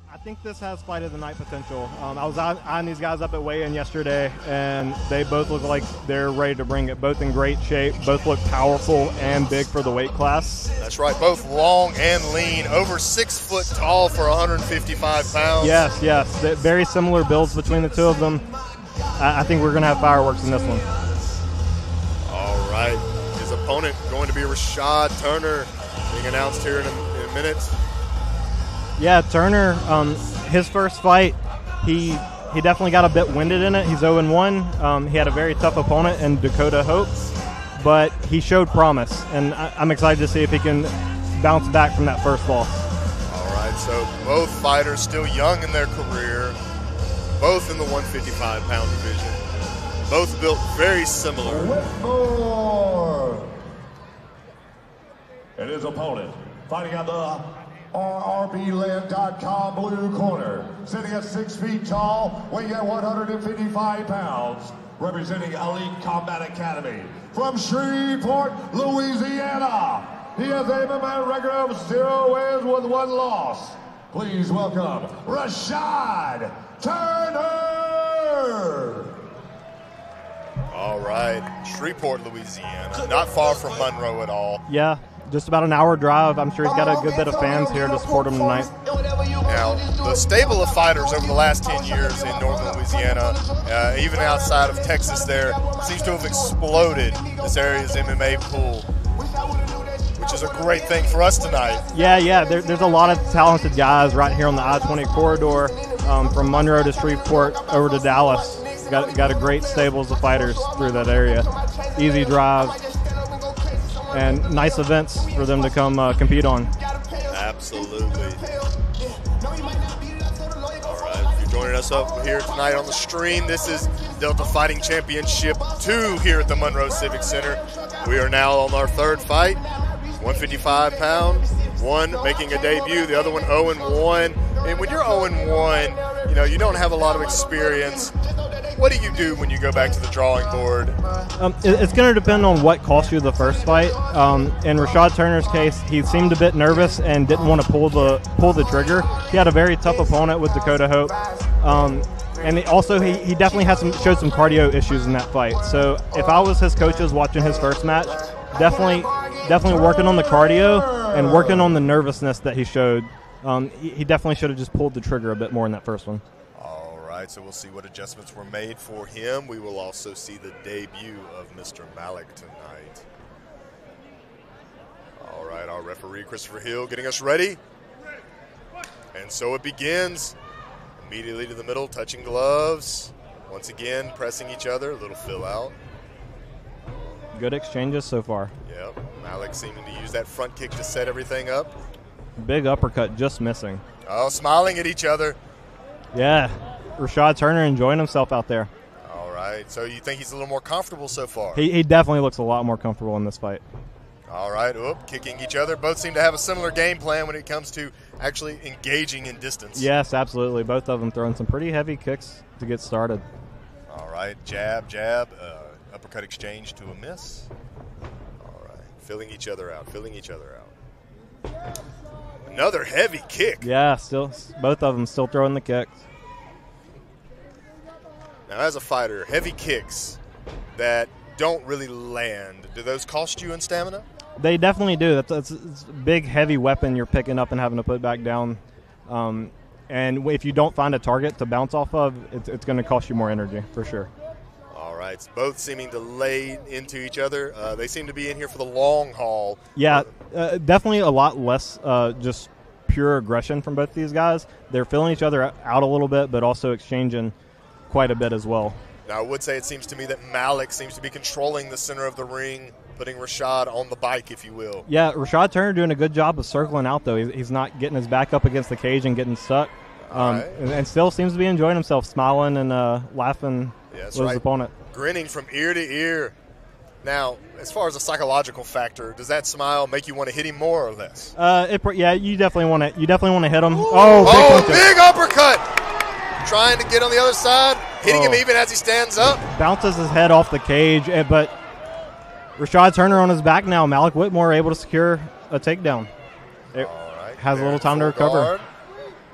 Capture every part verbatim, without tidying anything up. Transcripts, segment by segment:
I think this has fight of the night potential. Um, I was eyeing these guys up at weigh-in yesterday, and they both look like they're ready to bring it. Both in great shape. Both look powerful and big for the weight class. That's right. Both long and lean. Over six foot tall for one hundred fifty-five pounds. Yes, yes. They're very similar builds between the two of them. I, I think we're going to have fireworks in this one. All right. His opponent going to be Rashad Turner, being announced here in a, in a minute. Yeah, Turner, um, his first fight, he he definitely got a bit winded in it. He's oh and one. Um, he had a very tough opponent in Dakota Hope, but he showed promise, and I, I'm excited to see if he can bounce back from that first loss. All right, so both fighters still young in their career, both in the one fifty-five pound division, both built very similar. Whitmore and his opponent, fighting out the R R B land dot com blue corner, sitting at six feet tall, weighing at one hundred fifty-five pounds, representing Elite Combat Academy from Shreveport, Louisiana. He has a M M A record of zero wins with one loss. Please welcome Rashad Turner. All right, Shreveport, Louisiana, not far from Monroe at all. Yeah. Just about an hour drive. I'm sure he's got a good bit of fans here to support him tonight. Now, the stable of fighters over the last ten years in northern Louisiana, uh, even outside of Texas there, seems to have exploded this area's M M A pool, which is a great thing for us tonight. Yeah, yeah. There, there's a lot of talented guys right here on the I twenty corridor, um, from Monroe to Shreveport over to Dallas. Got, got a great stables of fighters through that area. Easy drive. And nice events for them to come uh, compete on. Absolutely. All right, if you're joining us up here tonight on the stream, this is Delta Fighting Championship two here at the Monroe Civic Center. We are now on our third fight, one fifty-five pound, one making a debut, the other one oh and one. And when you're oh and one, you know, you don't have a lot of experience. What do you do when you go back to the drawing board? Um, it, it's going to depend on what cost you the first fight. Um, in Rashad Turner's case, he seemed a bit nervous and didn't want to pull the pull the trigger. He had a very tough opponent with Dakota Hope, um, and he also he, he definitely had some showed some cardio issues in that fight. So if I was his coaches watching his first match, definitely definitely working on the cardio and working on the nervousness that he showed. Um, he, he definitely should have just pulled the trigger a bit more in that first one. So we'll see what adjustments were made for him. We will also see the debut of Mister Malik tonight. All right, our referee, Christopher Hill, getting us ready. And so it begins. Immediately to the middle, touching gloves. Once again, pressing each other, a little fill out. Good exchanges so far. Yep, Malik seeming to use that front kick to set everything up. Big uppercut just missing. Oh, smiling at each other. Yeah. Rashad Turner enjoying himself out there. All right. So you think he's a little more comfortable so far? He, he definitely looks a lot more comfortable in this fight. All right. Oop, kicking each other. Both seem to have a similar game plan when it comes to actually engaging in distance. Yes, absolutely. Both of them throwing some pretty heavy kicks to get started. All right. Jab, jab, uh, uppercut exchange to a miss. All right. Filling each other out, filling each other out. Another heavy kick. Yeah, still both of them still throwing the kicks. Now, as a fighter, heavy kicks that don't really land, do those cost you in stamina? They definitely do. That's, that's, that's a big, heavy weapon you're picking up and having to put back down. Um, and if you don't find a target to bounce off of, it's, it's going to cost you more energy, for sure. All right. Both seeming to lay into each other. Uh, they seem to be in here for the long haul. Yeah, uh, definitely a lot less uh, just pure aggression from both these guys. They're filling each other out a little bit, but also exchanging quite a bit as well. Now, I would say it seems to me that Malik seems to be controlling the center of the ring, putting Rashad on the bike, if you will. Yeah, Rashad Turner doing a good job of circling out, though. He's, he's not getting his back up against the cage and getting stuck. Um, right. and, and still seems to be enjoying himself, smiling and uh, laughing yeah, with right. his opponent. Grinning from ear to ear. Now, as far as a psychological factor, does that smile make you want to hit him more or less? Uh, it, yeah, you definitely want to. You definitely want to hit him. Ooh. Oh, big, oh big uppercut! Trying to get on the other side, hitting oh. him even as he stands up. Bounces his head off the cage, but Rashad Turner on his back now. Malik Whitmore able to secure a takedown. It All right, has a little time to recover. Guard.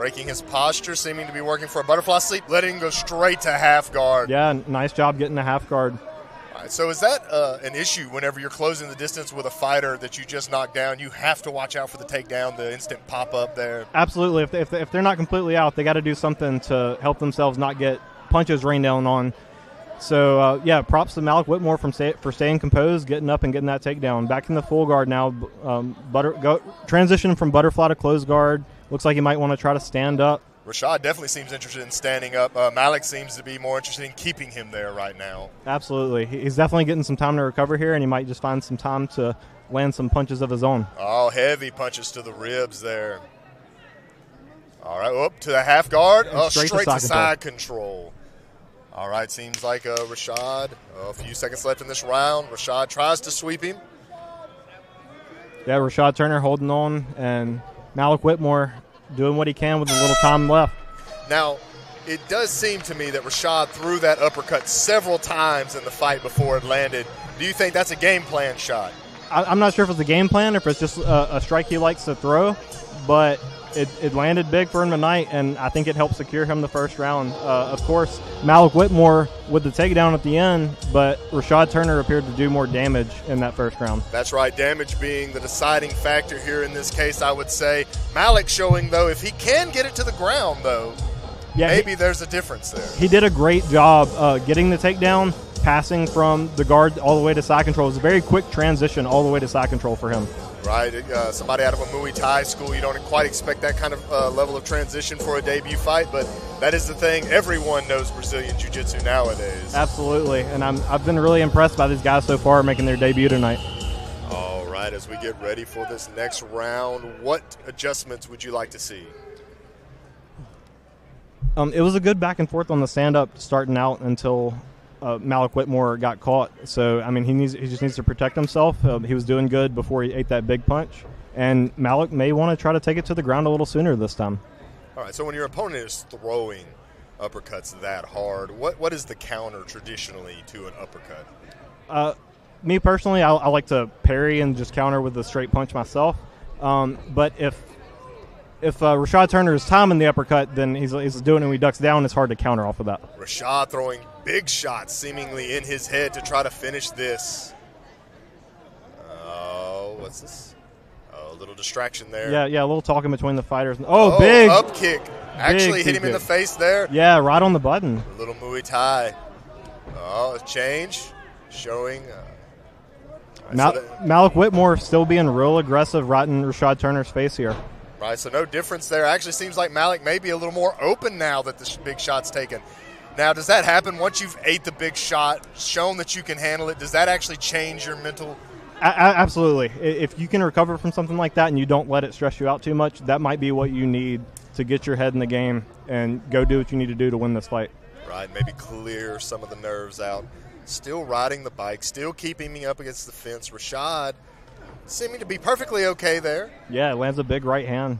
breaking his posture, seeming to be working for a butterfly sweep, letting him go straight to half guard. Yeah, nice job getting the half guard. All right, so is that uh, an issue whenever you're closing the distance with a fighter that you just knocked down? You have to watch out for the takedown, the instant pop-up there. Absolutely. If, they, if, they, if they're not completely out, they got to do something to help themselves not get punches rained down on. So, uh, yeah, props to Malik Whitmore from stay, for staying composed, getting up and getting that takedown. Back in the full guard now. Um, butter, go, transition from butterfly to closed guard. Looks like he might want to try to stand up. Rashad definitely seems interested in standing up. Uh, Malik seems to be more interested in keeping him there right now. Absolutely. He's definitely getting some time to recover here, and he might just find some time to land some punches of his own. Oh, heavy punches to the ribs there. All right, up to the half guard. Oh, straight, straight to side, to side control. control. All right, seems like uh, Rashad, uh, a few seconds left in this round. Rashad tries to sweep him. Yeah, Rashad Turner holding on, and Malik Whitmore doing what he can with a little time left. Now, it does seem to me that Rashad threw that uppercut several times in the fight before it landed. Do you think that's a game plan shot? I, I'm not sure if it's a game plan or if it's just a, a strike he likes to throw, but it, it landed big for him tonight, and I think it helped secure him the first round. Uh, of course, Malik Whitmore with the takedown at the end, but Rashad Turner appeared to do more damage in that first round. That's right, damage being the deciding factor here in this case, I would say. Malik showing, though, if he can get it to the ground, though, yeah, maybe he, there's a difference there. He did a great job uh, getting the takedown, passing from the guard all the way to side control. It was a very quick transition all the way to side control for him. Right, uh, somebody out of a Muay Thai school, you don't quite expect that kind of uh, level of transition for a debut fight, but that is the thing. Everyone knows Brazilian Jiu-Jitsu nowadays. Absolutely, and I'm, I've been really impressed by these guys so far making their debut tonight. All right, as we get ready for this next round, what adjustments would you like to see? Um, it was a good back and forth on the stand-up starting out until uh, Malik Whitmore got caught. So, I mean, he needs he just needs to protect himself. Uh, he was doing good before he ate that big punch. And Malik may want to try to take it to the ground a little sooner this time. All right, so when your opponent is throwing uppercuts that hard, what, what is the counter traditionally to an uppercut? Uh, me personally, I, I like to parry and just counter with a straight punch myself. Um, but if if uh, Rashad Turner is timing the uppercut, then he's, he's doing it when he ducks down. It's hard to counter off of that. Rashad throwing big shots seemingly in his head to try to finish this. Oh, what's this? Oh, a little distraction there. Yeah, yeah, a little talking between the fighters. Oh, oh big. Up kick. Actually big hit him kick. in the face there. Yeah, right on the button. A little Muay Thai. Oh, a change. Showing. Uh, Mal- so that, Malik Whitmore still being real aggressive right in Rashad Turner's face here. Right, so no difference there. Actually seems like Malik may be a little more open now that the sh- big shot's taken. Now, does that happen once you've ate the big shot, shown that you can handle it? Does that actually change your mental? A- a- absolutely. If you can recover from something like that and you don't let it stress you out too much, that might be what you need to get your head in the game and go do what you need to do to win this fight. Right, maybe clear some of the nerves out. Still riding the bike, still keeping me up against the fence. Rashad seeming to be perfectly okay there. Yeah, it lands a big right hand.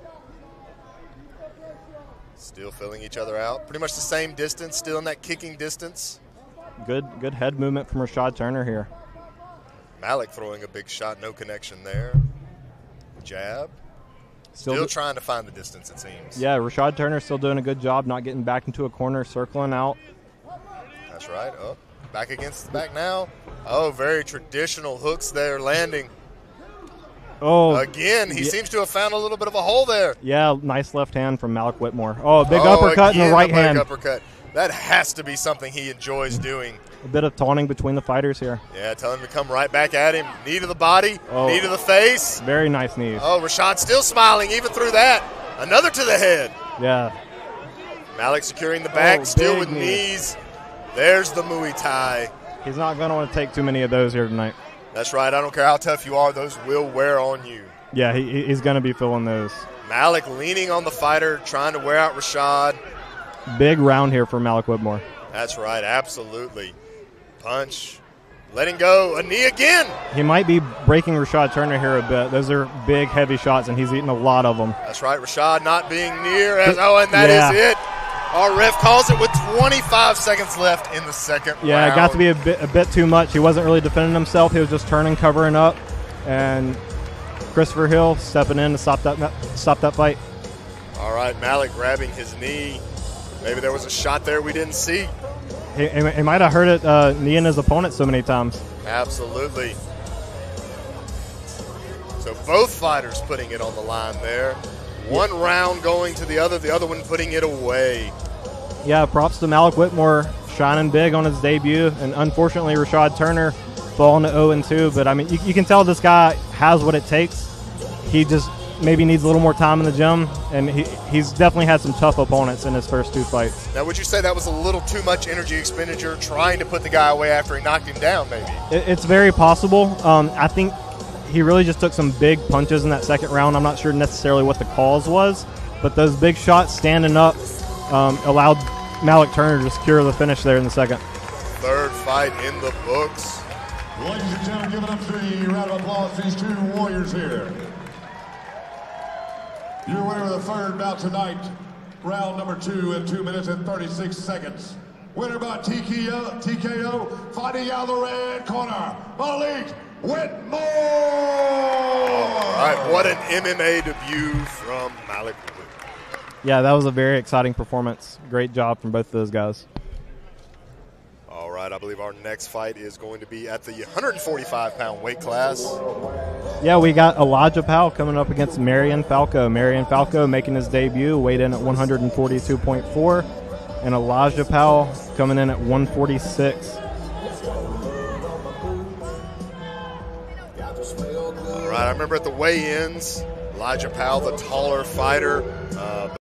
Still filling each other out. Pretty much the same distance, still in that kicking distance. Good good head movement from Rashad Turner here. Malik throwing a big shot, no connection there. Jab. Still, Still do- trying to find the distance, it seems. Yeah, Rashad Turner still doing a good job not getting back into a corner, circling out. That's right. Oh, back against the back now. Oh, very traditional hooks there landing. Oh, Again, he yeah. seems to have found a little bit of a hole there. Yeah, nice left hand from Malik Whitmore. Oh, a big oh, uppercut in again, the right a big hand. uppercut. That has to be something he enjoys doing. A bit of taunting between the fighters here. Yeah, tell him to come right back at him. Knee to the body, Oh. knee to the face. Very nice knees. Oh, Rashad still smiling even through that. Another to the head. Yeah. Malik securing the back, Oh, still big with knee. knees. There's the Muay Thai. He's not going to want to take too many of those here tonight. That's right. I don't care how tough you are. Those will wear on you. Yeah, he, he's going to be feeling those. Malik leaning on the fighter, trying to wear out Rashad. Big round here for Malik Whitmore. That's right. Absolutely. Punch. Letting go. A knee again. He might be breaking Rashad Turner here a bit. Those are big, heavy shots, and he's eating a lot of them. That's right. Rashad not being near. As, oh, and that Yeah. is it. Our ref calls it with twenty-five seconds left in the second Yeah, round. it got to be a bit, a bit too much. He wasn't really defending himself. He was just turning, covering up, and Christopher Hill stepping in to stop that stop that fight. All right, Malik grabbing his knee. Maybe there was a shot there we didn't see. He, he, he might have heard it uh, kneeing his opponent so many times. Absolutely. So both fighters putting it on the line there. One yeah. round going to the other, the other one putting it away. Yeah, props to Malik Whitmore, shining big on his debut, and unfortunately Rashad Turner falling to oh and two. But I mean, you, you can tell this guy has what it takes. He just maybe needs a little more time in the gym, and he, he's definitely had some tough opponents in his first two fights. Now, would you say that was a little too much energy expenditure trying to put the guy away after he knocked him down, maybe? It, it's very possible. Um, I think he really just took some big punches in that second round. I'm not sure necessarily what the cause was, but those big shots standing up um, allowed Malik Turner to secure the finish there in the second. Third fight in the books. Ladies and gentlemen, give it up to a round of applause to these two warriors here. Your winner of the third bout tonight, round number two in two minutes and thirty-six seconds. Winner by T K O, T K O, fighting out of the red corner, Malik Whitmore! All right, what an M M A debut from Malik Whitmore. Yeah, that was a very exciting performance. Great job from both of those guys. All right, I believe our next fight is going to be at the one forty-five pound weight class. Yeah, we got Elijah Powell coming up against Marion Falco. Marion Falco making his debut, weighed in at one forty-two point four, and Elijah Powell coming in at one forty-six. All right, I remember at the weigh-ins, Elijah Powell, the taller fighter, uh,